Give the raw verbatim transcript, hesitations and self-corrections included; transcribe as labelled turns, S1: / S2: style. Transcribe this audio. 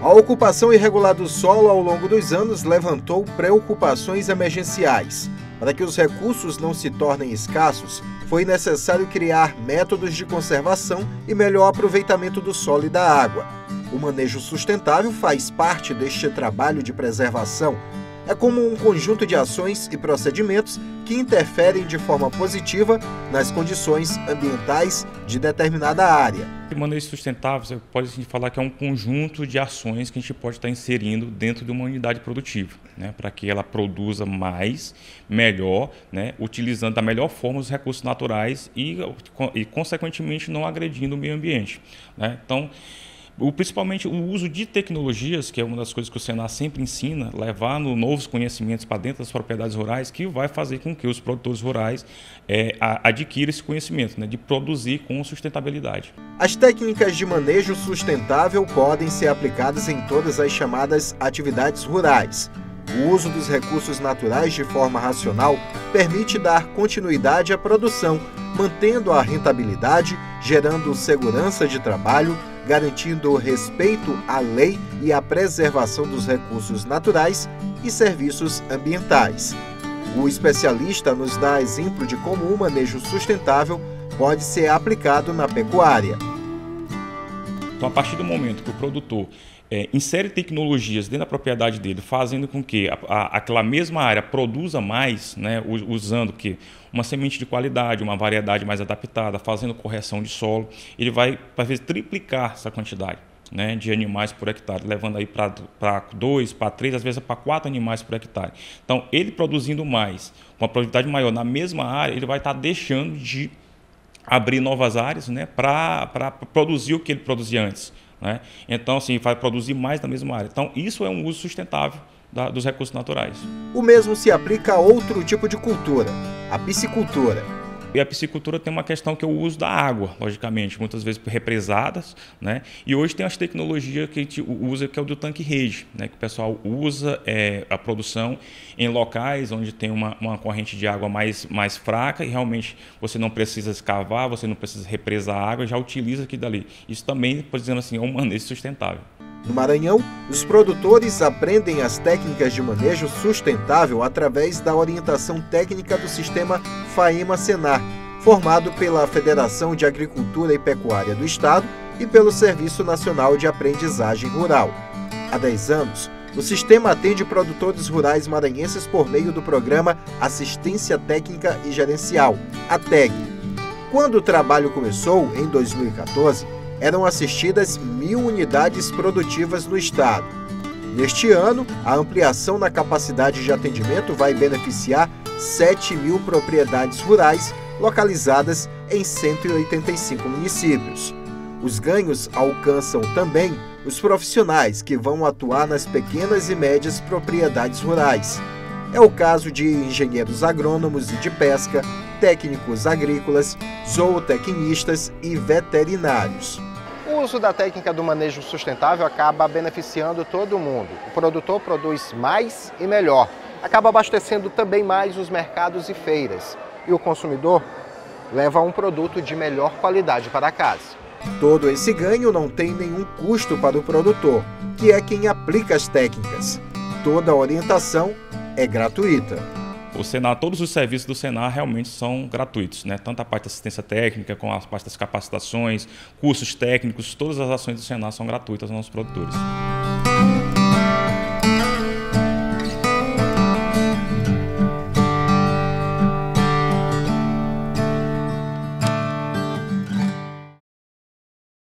S1: A ocupação irregular do solo ao longo dos anos levantou preocupações emergenciais. Para que os recursos não se tornem escassos, foi necessário criar métodos de conservação e melhor aproveitamento do solo e da água. O manejo sustentável faz parte deste trabalho de preservação. É como um conjunto de ações e procedimentos que interferem de forma positiva nas condições ambientais de determinada área.
S2: O manejo sustentável, você pode assim, falar que é um conjunto de ações que a gente pode estar inserindo dentro de uma unidade produtiva, né, para que ela produza mais, melhor, né, utilizando da melhor forma os recursos naturais e, e consequentemente, não agredindo o meio ambiente, né? Então, O, principalmente o uso de tecnologias, que é uma das coisas que o Senar sempre ensina, levando novos conhecimentos para dentro das propriedades rurais, que vai fazer com que os produtores rurais é, adquiram esse conhecimento, né, de produzir com sustentabilidade.
S1: As técnicas de manejo sustentável podem ser aplicadas em todas as chamadas atividades rurais. O uso dos recursos naturais de forma racional permite dar continuidade à produção, mantendo a rentabilidade, gerando segurança de trabalho, garantindo o respeito à lei e a preservação dos recursos naturais e serviços ambientais. O especialista nos dá exemplo de como o manejo sustentável pode ser aplicado na pecuária.
S2: Então, a partir do momento que o produtor é, insere tecnologias dentro da propriedade dele, fazendo com que a, a, aquela mesma área produza mais, né, usando que uma semente de qualidade, uma variedade mais adaptada, fazendo correção de solo, ele vai, às vezes, triplicar essa quantidade, né, de animais por hectare, levando aí para dois, para três, às vezes para quatro animais por hectare. Então, ele produzindo mais, com uma produtividade maior na mesma área, ele vai estar deixando de abrir novas áreas, né, para produzir o que ele produzia antes, né? Então, assim, vai produzir mais na mesma área. Então, isso é um uso sustentável da, dos recursos naturais.
S1: O mesmo se aplica a outro tipo de cultura, a piscicultura.
S2: E a piscicultura tem uma questão que é o uso da água, logicamente, muitas vezes represadas, né? E hoje tem as tecnologias que a gente usa, que é o do tanque-rede, né? Que o pessoal usa é, a produção em locais onde tem uma, uma corrente de água mais, mais fraca e realmente você não precisa escavar, você não precisa represar a água, já utiliza aquilo dali. Isso também, por exemplo assim, é um manejo sustentável.
S1: No Maranhão, os produtores aprendem as técnicas de manejo sustentável através da orientação técnica do sistema FAEMA-Senar, formado pela Federação de Agricultura e Pecuária do Estado e pelo Serviço Nacional de Aprendizagem Rural. Há dez anos, o sistema atende produtores rurais maranhenses por meio do programa Assistência Técnica e Gerencial, a T E G. Quando o trabalho começou, em dois mil e quatorze, eram assistidas mil unidades produtivas no estado. Neste ano, a ampliação na capacidade de atendimento vai beneficiar sete mil propriedades rurais localizadas em cento e oitenta e cinco municípios. Os ganhos alcançam também os profissionais que vão atuar nas pequenas e médias propriedades rurais. É o caso de engenheiros agrônomos e de pesca, técnicos agrícolas, zootecnistas e veterinários. O uso da técnica do manejo sustentável acaba beneficiando todo mundo. O produtor produz mais e melhor, acaba abastecendo também mais os mercados e feiras. E o consumidor leva um produto de melhor qualidade para casa. Todo esse ganho não tem nenhum custo para o produtor, que é quem aplica as técnicas. Toda a orientação é gratuita.
S2: O Senar, todos os serviços do Senar realmente são gratuitos, né? Tanto a parte da assistência técnica, como a parte das capacitações, cursos técnicos, todas as ações do Senar são gratuitas aos nossos produtores.